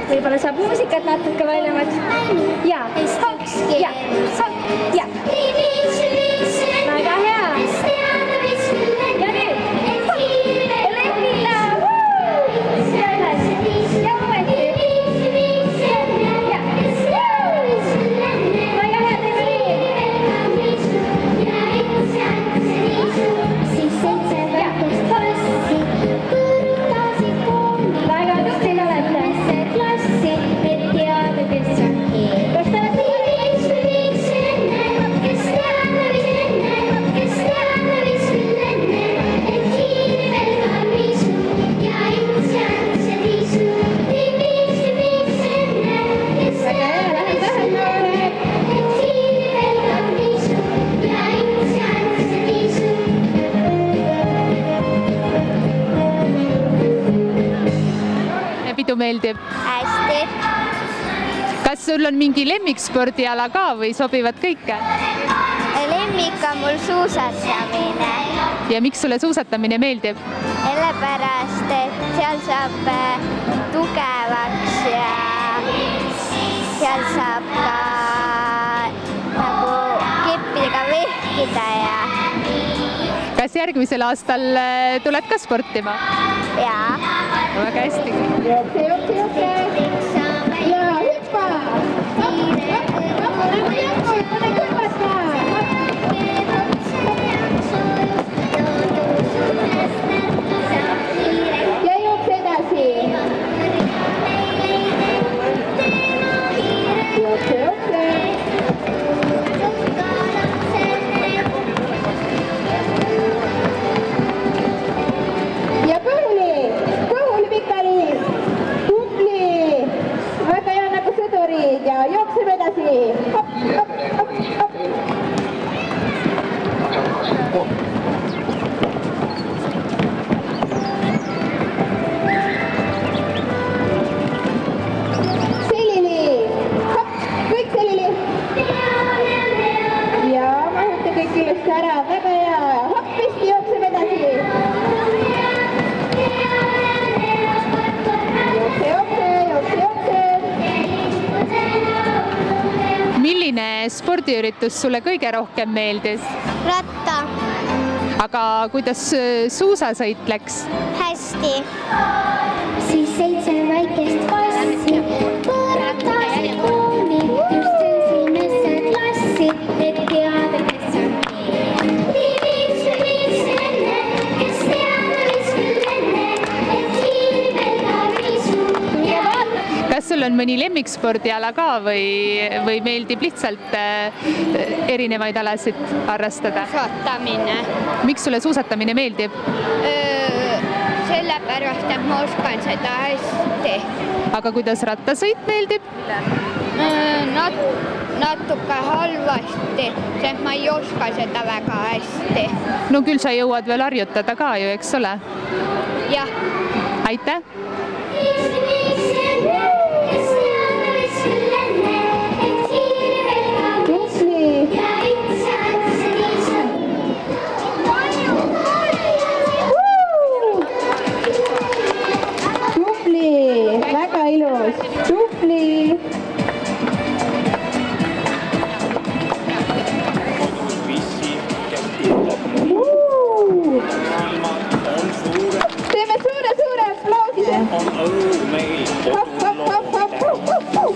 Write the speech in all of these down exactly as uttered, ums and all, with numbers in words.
võib-olla saab muusikat natuke valjemaks. Ja, ja, ja. Väga hea. Ja nüüd. Elektrilla. Ja edasi. Ja uuesti. Ja. Väga hea, teeme nii. Siis seitse väikest klassi põrutasid kooli. Väga tublid olete. Klassi, et teada, kes on keel. Kas te olete võrriks? Kes teada, kes teada, mis küll enne, et hiivel ka viisu ja ilmus järgmise viisu. Viis, viis enne, kes teada, mis küll enne, et hiivel ka viisu ja ilmus järgmise viisu. Pidu meeldib? Hästi. Kas sul on mingi lemmikspordiala ka või sobivad kõike? Lemmik on mul suusatamine. Ja miks sulle suusatamine meeldib? Sellepärast, et seal saab tugevaks ja seal saab ka nagu kippidega vehkida ja Kas järgmisel aastal tuled ka sportima? jaa. Väga hästi. Jokse, jokse, jokse. Ja hüppa. Pane kõrvata. Ja jokse edasi. Jokse, jokse. Ja kõhuli, kõhuli pikali, tubli, väga hea nagu sõdurid ja jookseme edasi. Hop, hop, hop, hop. Selili, hop, kõik selili. Ja mahute kõik ilusti ära, väga hea, hop, pisti jookseme edasi. Milline spordiüritus sulle kõige rohkem meeldis? Ratta. Aga kuidas suusasõit läks? Hästi. Siis seitse väikest klassi põrutasid kooli. Just esimesse klassi, et teada, kes on keel. Viis, viis enne, kes teada, mis küll enne, et hiivel ka viisu. Kas sul on mõni lemmikspordiala ka või, või meeldib lihtsalt erinevaid alasid harrastada? Suusatamine. Miks sulle suusatamine meeldib? Sellepärast, et ma oskan seda hästi. Aga kuidas rattasõit meeldib? Nat natuke halvasti, sest ma ei oska seda väga hästi. No küll sa jõuad veel harjutada ka ju, eks ole? Jah. Aitäh! Väga ilus, tubli. Teeme suure, suure aplausi. Hopp, hopp, hopp, hopp, hopp, hopp.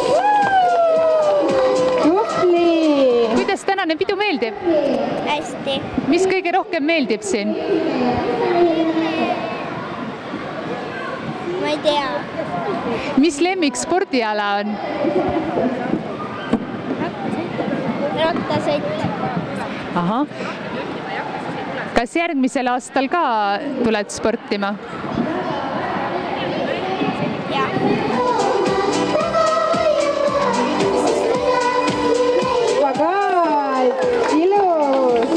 Tubli. Kuidas tänane pidu meeldib? Hästi. Mis kõige rohkem meeldib siin? Ma ei tea. Mis lemmik spordiala on? Rattasõit. Ahah. Kas järgmisel aastal ka tuled sportima? Jah. Väga ilus.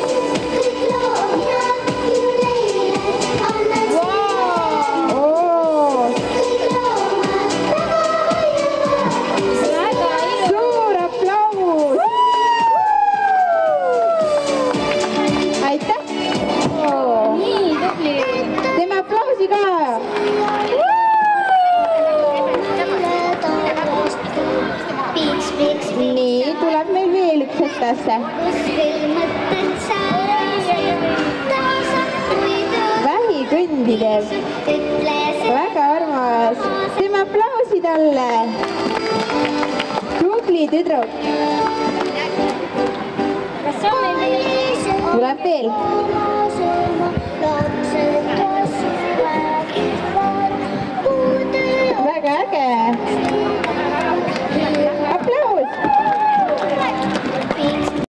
Suur aplaus. Aitäh. Nii tubli. Teeme aplausi. klasse? vähikõndi teeb. väga armas. teeme aplausi talle. tubli tüdruk. kas on meil? tuleb veel.